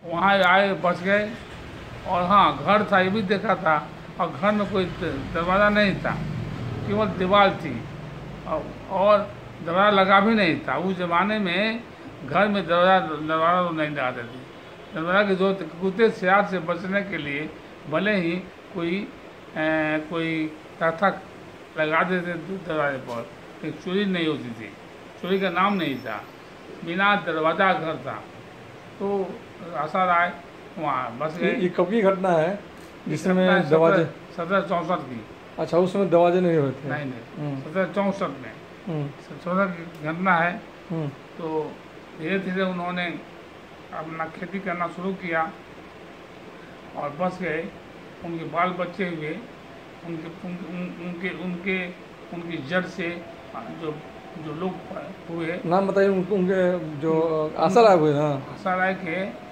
वहाँ आए, बच गए। और हाँ, घर था ये भी देखा था, और घर में कोई दरवाज़ा नहीं था, केवल दीवार थी। और दरवाज़ा लगा भी नहीं था। उस ज़माने में घर में दरवाज़ा तो नहीं लगाते थे। दरवाज़ा की जरूरत, कुत्ते सियार से बचने के लिए भले ही कोई तख्ता लगा देते दरवाजे पर, लेकिन चोरी नहीं होती थी। चोरी का नाम नहीं था, बिना दरवाज़ा घर था। तो आशा राय वहाँ बस गए। ये कब की घटना है जिसमें दरवाजे? 1764 की। अच्छा, उस समय दरवाजे नहीं हुए थे। नहीं नहीं, 1764 में हम्म। 1764 की घटना है। हम्म। तो धीरे धीरे उन्होंने अपना खेती करना शुरू किया और बस गए। उनके बाल बच्चे हुए, उनके उनके उनके उनकी जड़ से जो जो लोग हुए। नाम बताइए उनके जो आशा राय हुए। हाँ। आशा राय के